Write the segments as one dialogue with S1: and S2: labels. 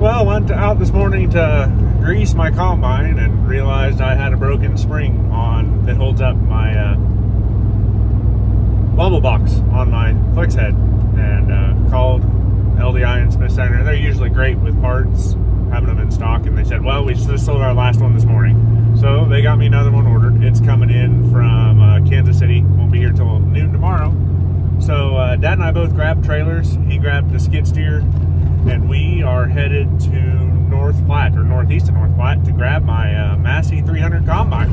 S1: Well, went out this morning to grease my combine and realized I had a broken spring on that holds up my bubble box on my flex head, and called LDI and Smith Center. They're usually great with parts, having them in stock, and they said, well, we just sold our last one this morning. So they got me another one ordered. It's coming in from Kansas City. Won't be here till noon tomorrow. So Dad and I both grabbed trailers. He grabbed the skid steer, and we are headed to North Platte, or northeast of North Platte, to grab my Massey 300 combine.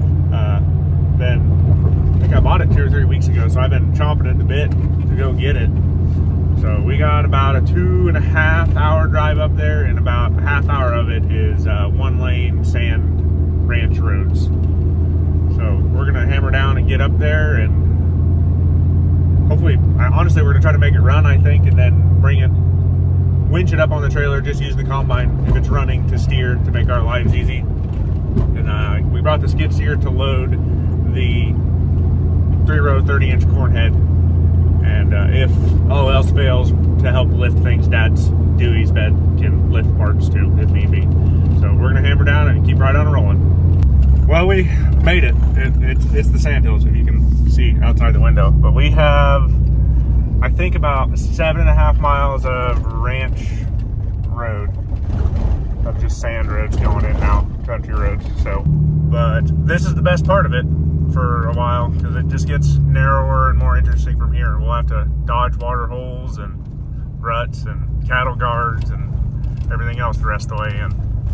S1: I think I bought it 2 or 3 weeks ago, so I've been chomping at the bit to go get it. So we got about a 2.5 hour drive up there, and about a half hour of it is 1-lane sand ranch roads. So we're gonna hammer down and get up there, and hopefully, honestly, we're gonna try to make it run, I think, and then bring it, winch it up on the trailer, just use the combine if it's running to steer to make our lives easy. And we brought the skid steer to load the 3-row 30-inch corn head. And if all else fails, to help lift things, Dad's Dewey's bed can lift parts too, if need be. So we're gonna hammer down and keep right on rolling. Well, we made it. It's the Sandhills, if you can see outside the window. But we have, I think, about 7.5 miles of ranch road, of just sand roads going in now, country roads. So, but this is the best part of it for a while, because it just gets narrower and more interesting from here. We'll have to dodge water holes and ruts and cattle guards and everything else the rest of the way in.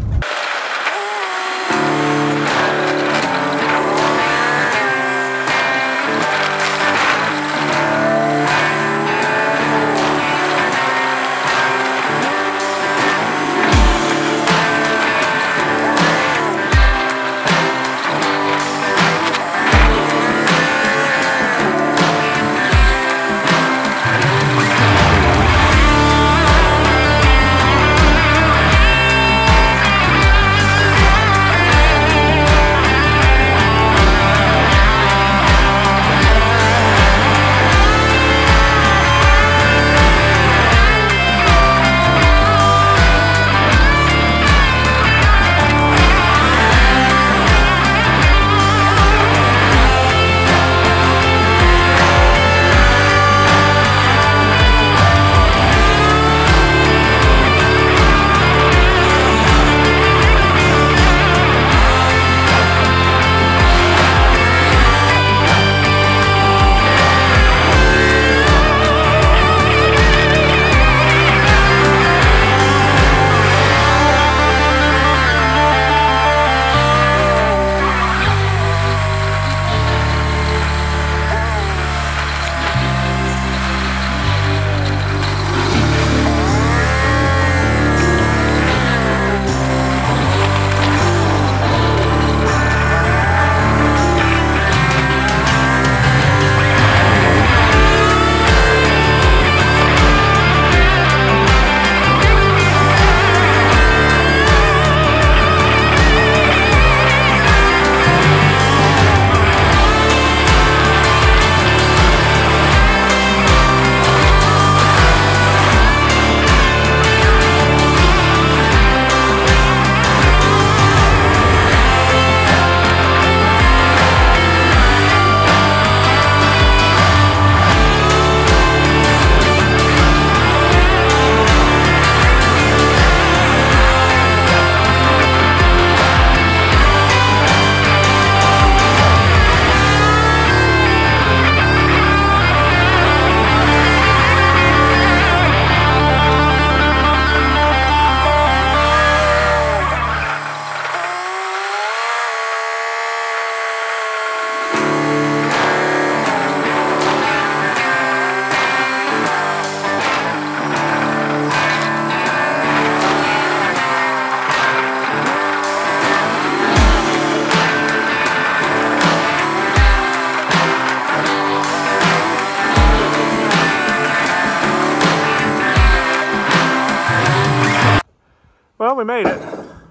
S1: Well, we made it.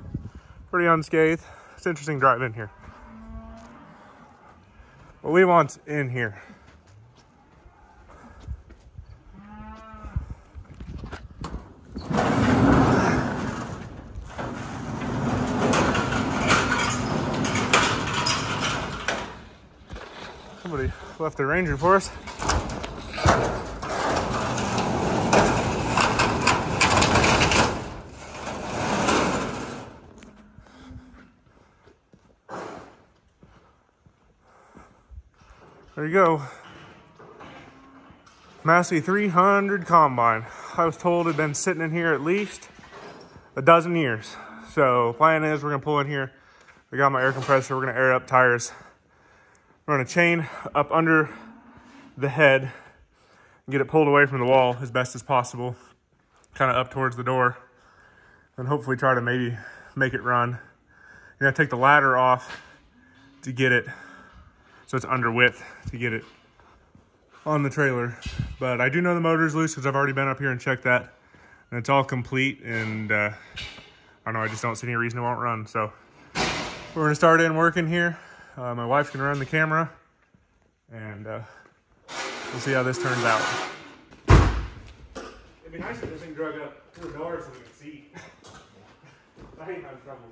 S1: Pretty unscathed. It's interesting driving here. What we want's in here. Somebody left their Ranger for us. There you go. Massey 300 combine. I was told it had been sitting in here at least a dozen years. So plan is we're gonna pull in here. We got my air compressor, we're gonna air up tires. Run a chain up under the head and get it pulled away from the wall as best as possible, kind of up towards the door, and hopefully try to maybe make it run. You're gonna take the ladder off to get it so it's under width to get it on the trailer. But I do know the motor's loose because I've already been up here and checked that, and it's all complete, and I don't know, I just don't see any reason it won't run. So we're gonna start in working here. My wife's gonna run the camera, and we'll see how this turns out. It'd be nice if this thing drug up to the door so we could see. I hate having trouble.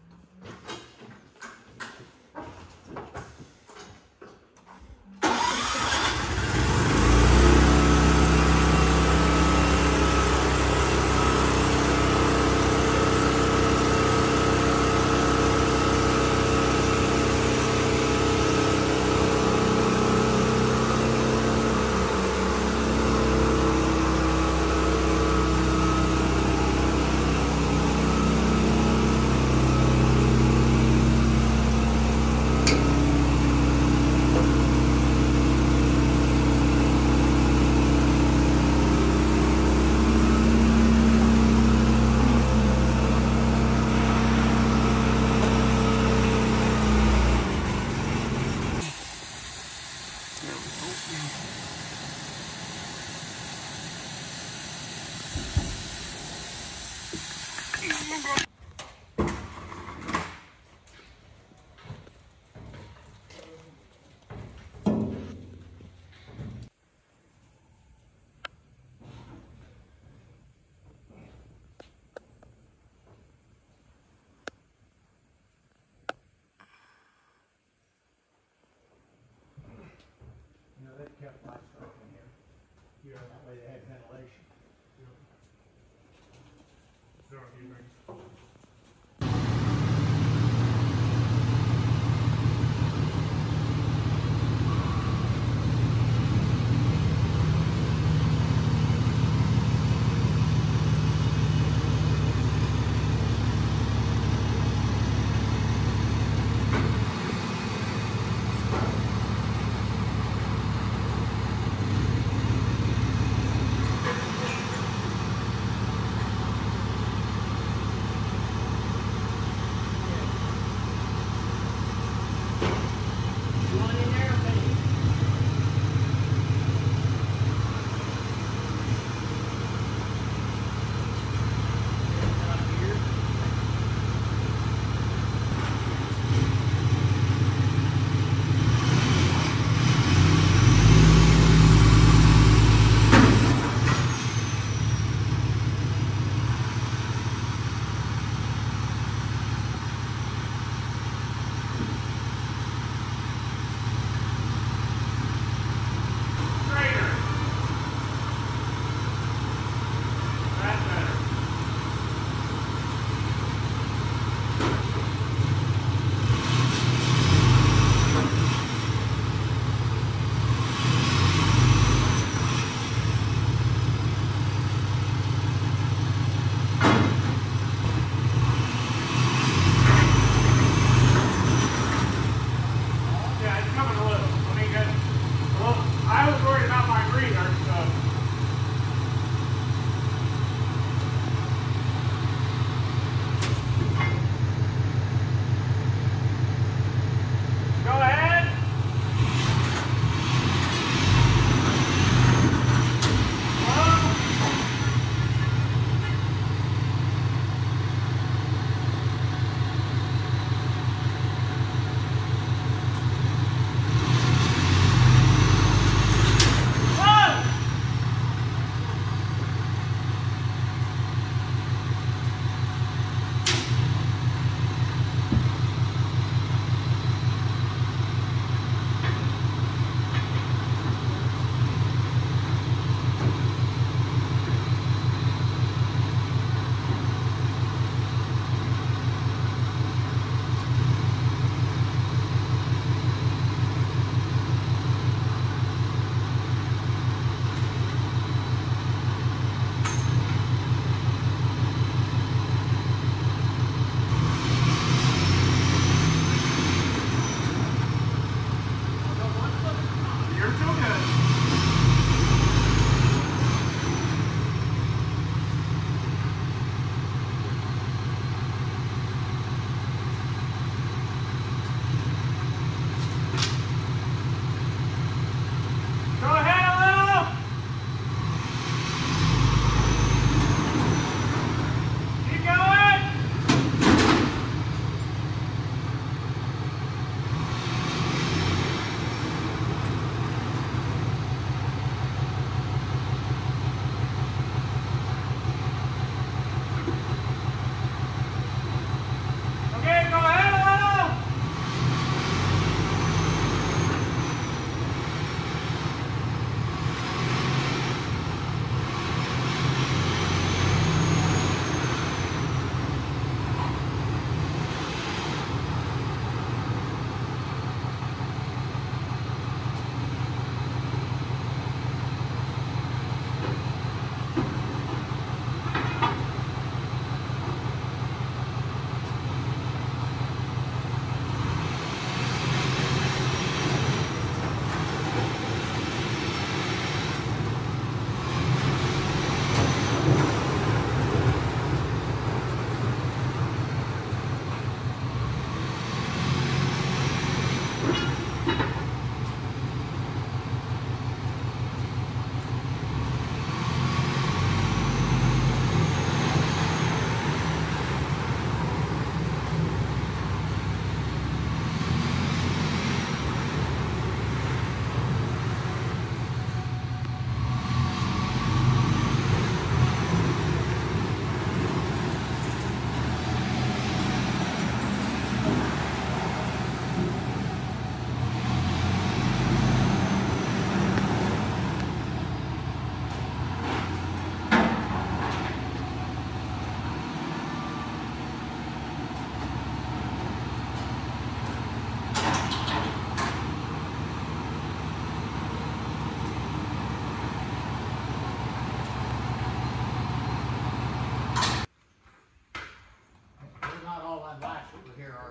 S2: Kept livestock in here. You know, that way they had ventilation.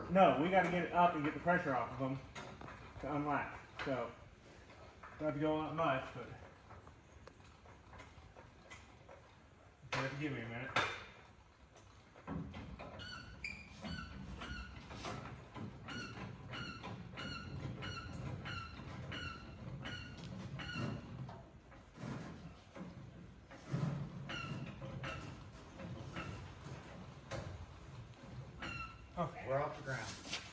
S1: No, we got to get it up and get the pressure off of them to unlatch. So, don't have to go up much, but you have to give me a minute. Okay.
S2: We're off the ground.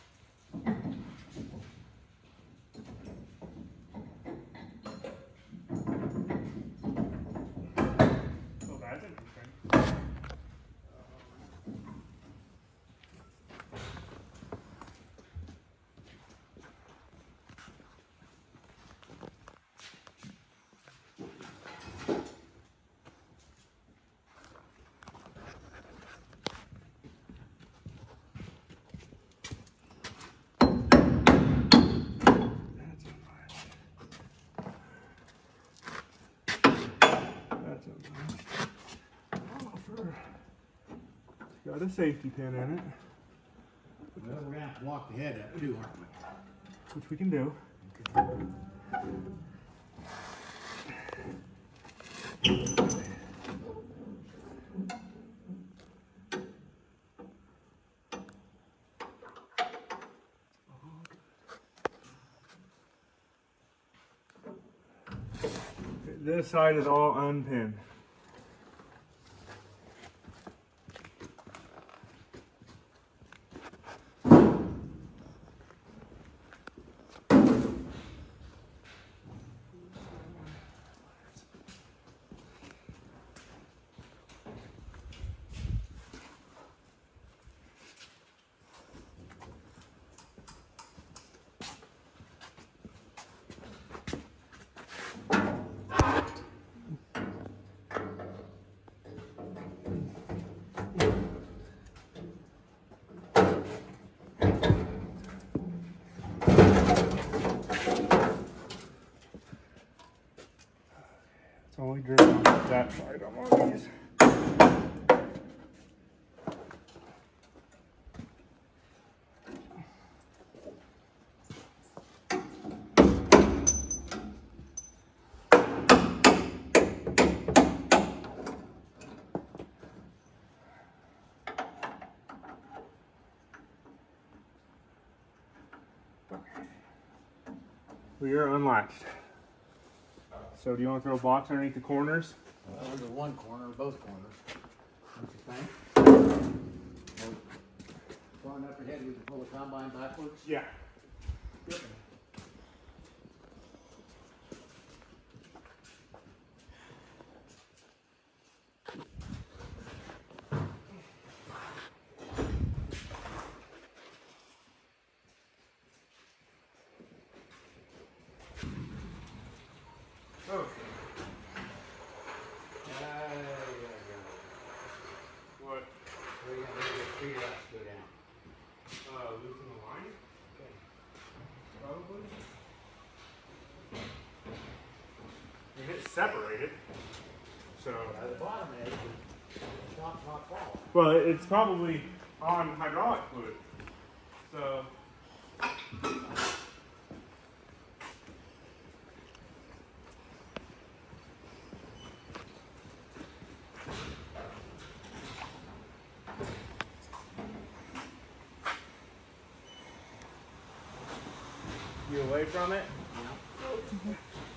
S1: Oh, that's interesting. Got a safety pin in it,
S2: Well, we're gonna have to walk the head up too, aren't we?
S1: which we can do. This side is all unpinned. It's only driven on that side on one of these. We are unlatched. So do you want to throw a box underneath the corners?
S2: Well, under one corner, both corners. Don't you think? Going up ahead, we can pull the combine backwards.
S1: Yeah.
S2: Yep.
S1: Oh. What?
S2: We're gonna get 3 laps go down.
S1: Losing the line? Probably. I mean, it's separated. So.
S2: At the bottom edge, the top's not falling.
S1: Well, it's probably on hydraulic fluid. So. You away from it?
S2: Yeah.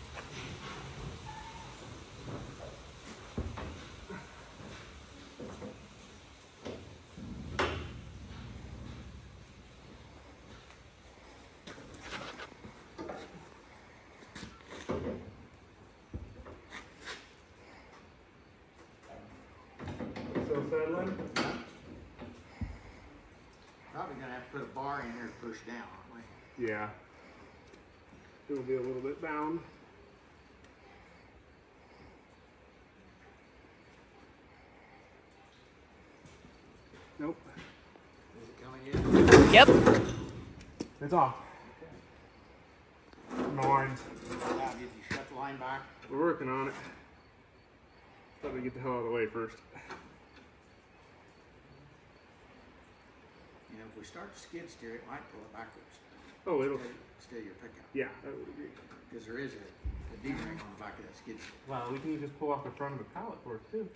S1: Still settling?
S2: Probably gonna have to put a bar in here to push down, aren't we?
S1: Yeah. It'll be a little bit bound. Nope.
S2: Is it coming in?
S3: Yep.
S1: It's off.
S2: Okay.
S1: My lines.
S2: Now, did you shut the line back?
S1: We're working on it. Let me get the hell out of the way first.
S2: Yeah, And if we start to skid steer, it might pull it backwards.
S1: Oh, it'll.
S2: Steer your pickup.
S1: Yeah, I would agree.
S2: Because there is a D-ring on the back of that skid steer.
S1: Wow, we can just pull off the front of the pallet for it too.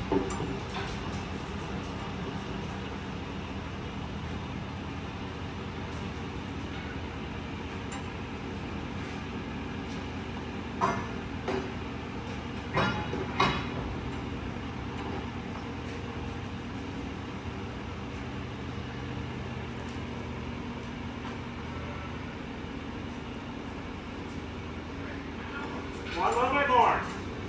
S1: One little bit more.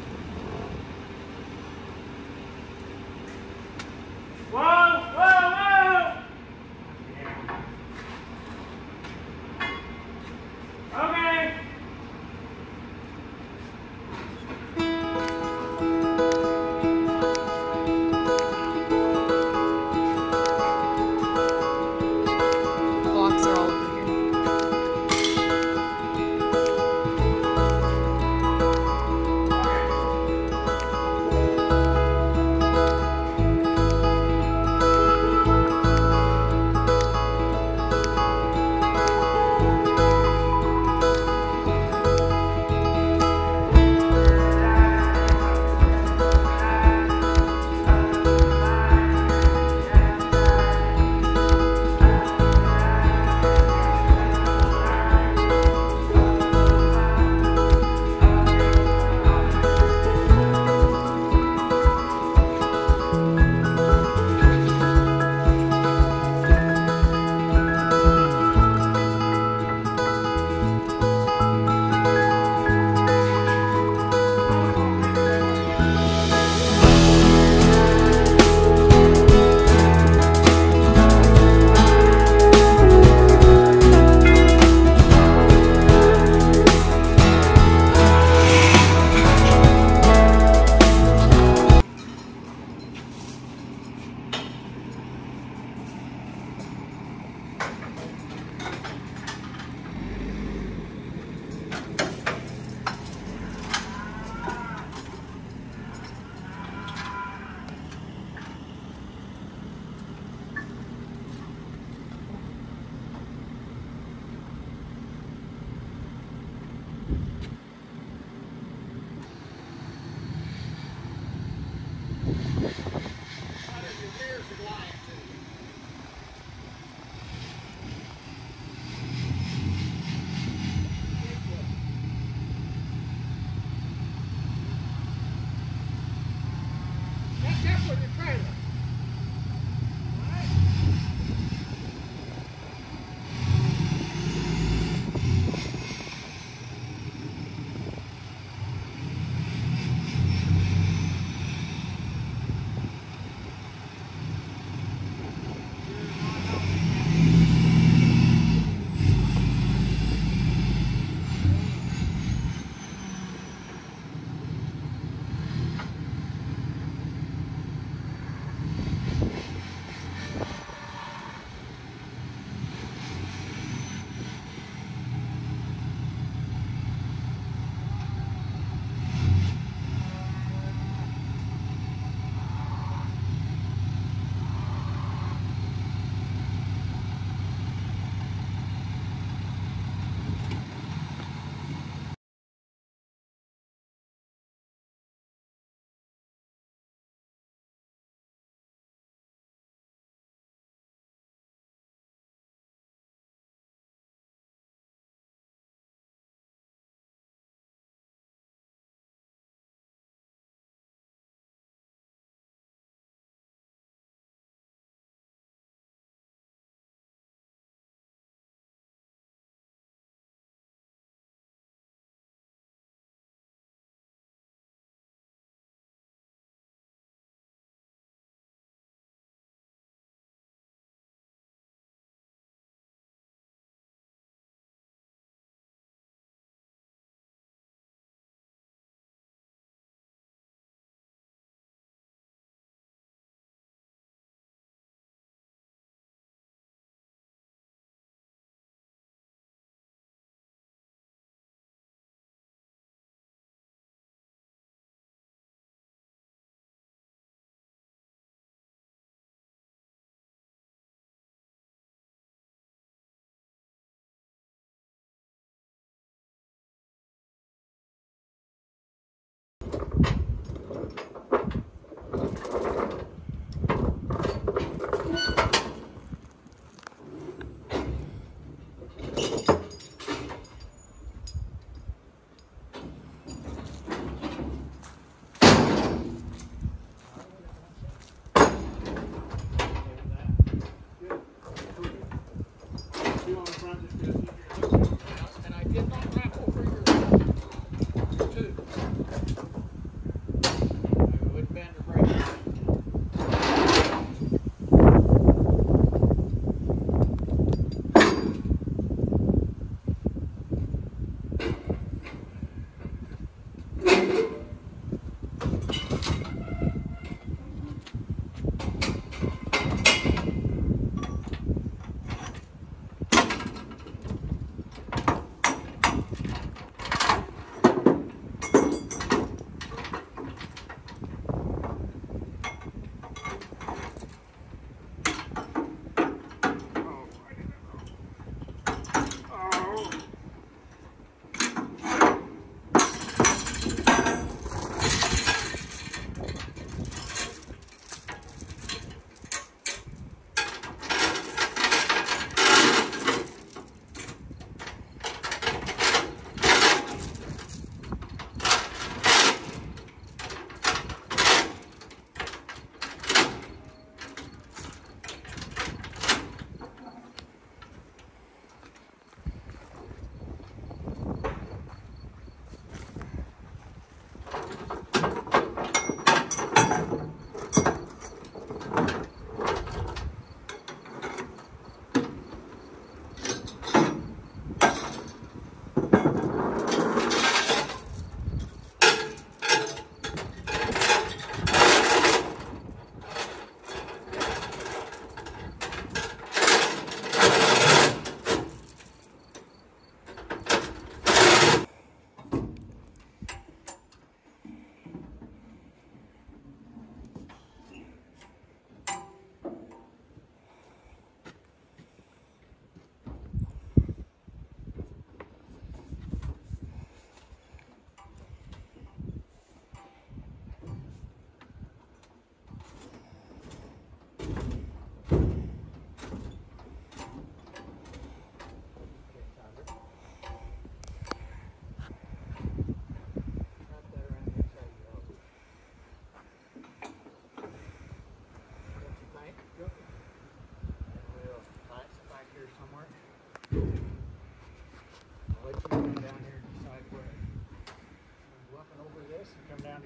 S1: Whoa, whoa, whoa! Okay.
S3: Blocks are all over here.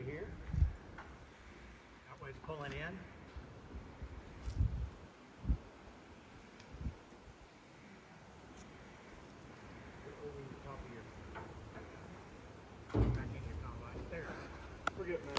S2: here. That way it's pulling in. Over the top of your back in your combine. There.
S1: Forget Moses.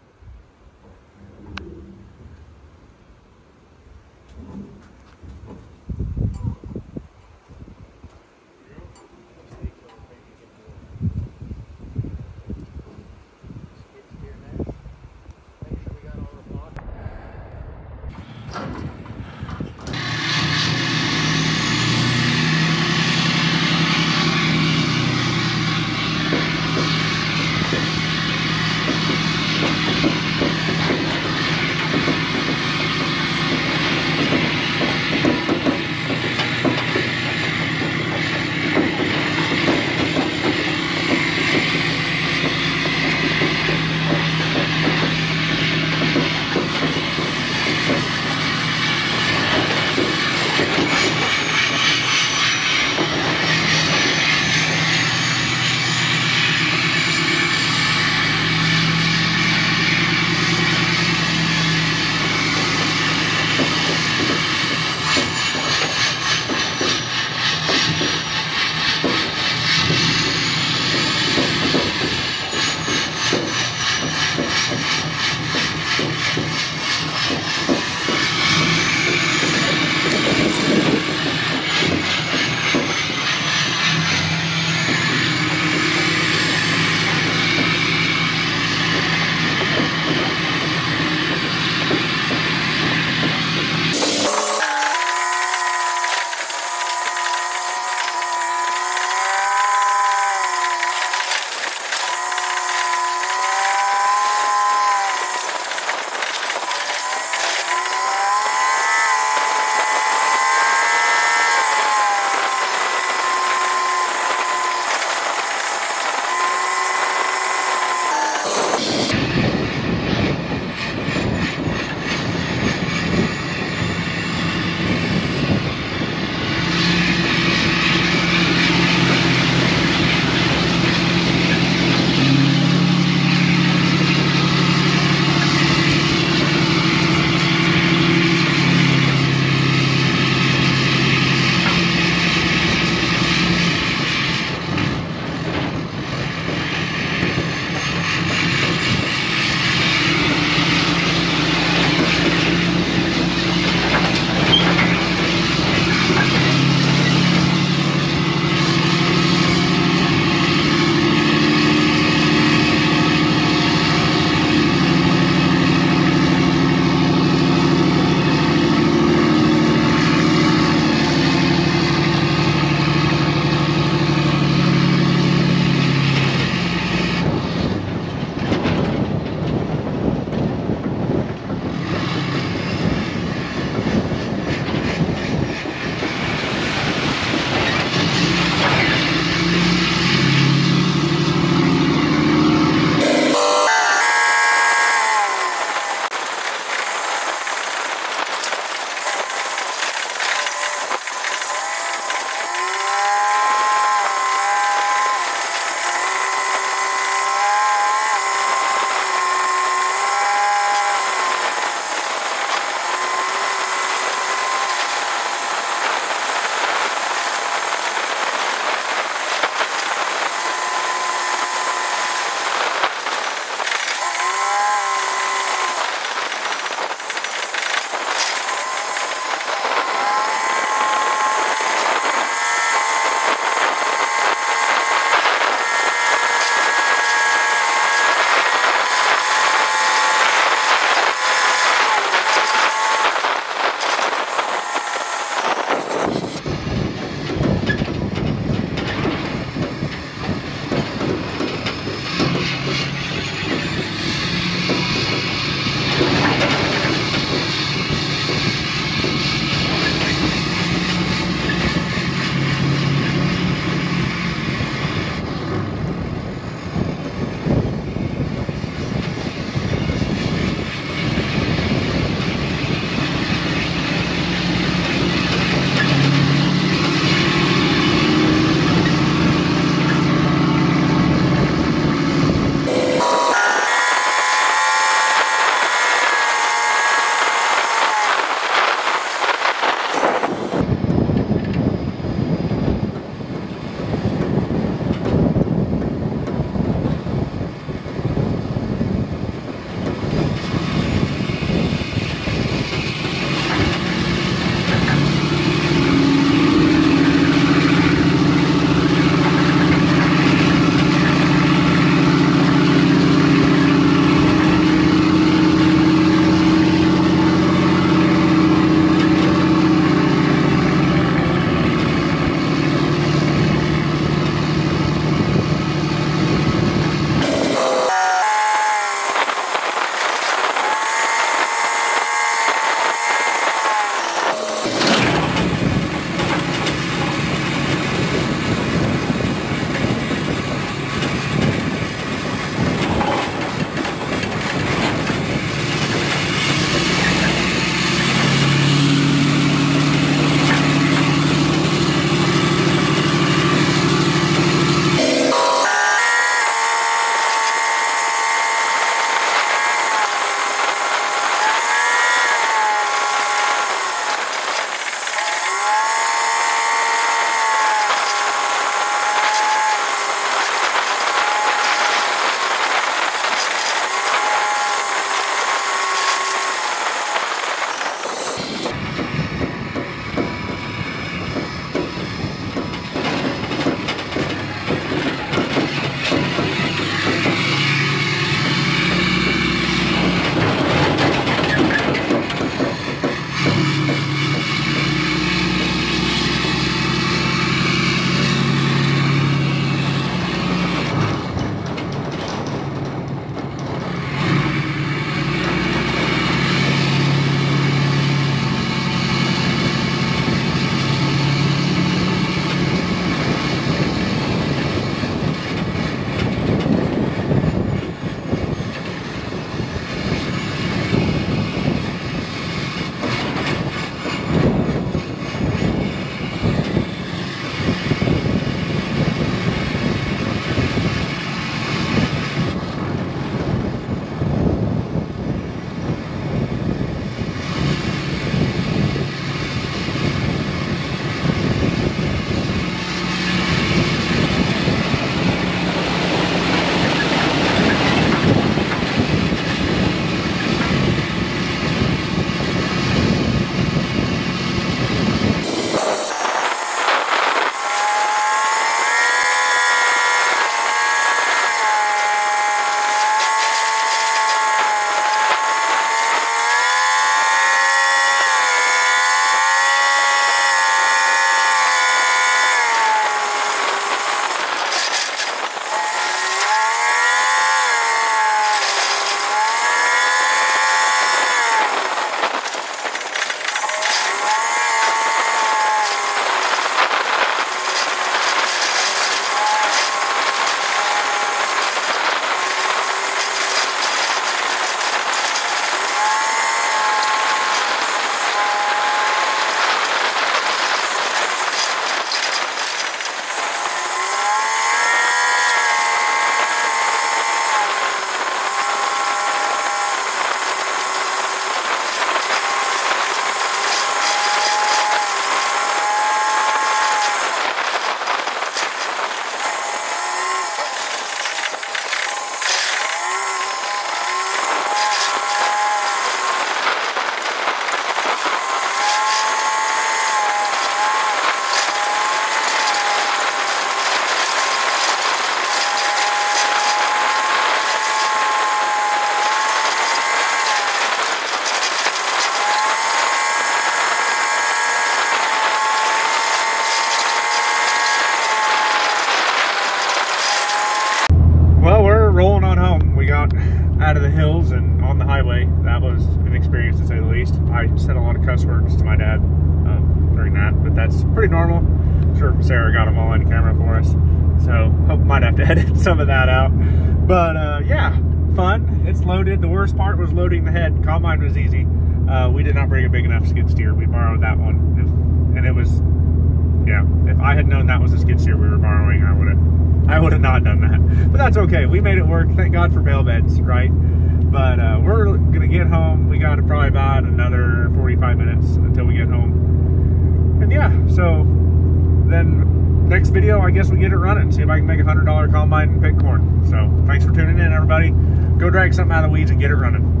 S1: side of the hills and on the highway. That was an experience to say the least. I said a lot of cuss words to my dad during that, but that's pretty normal. I'm sure Sarah got them all on camera for us, so hope might have to edit some of that out. But yeah, fun. It's loaded. The worst part was loading the head. Combine was easy. We did not bring a big enough skid steer. We borrowed that one, and it was, yeah, if I had known that was a skid steer we were borrowing, I would have not done that. But that's okay. We made it work. Thank God for bale beds, right? But we're gonna get home. We got probably about another 45 minutes until we get home. And yeah, so then next video, I guess we get it running. See if I can make a $100 combine and pick corn. So thanks for tuning in, everybody. Go drag something out of the weeds and get it running.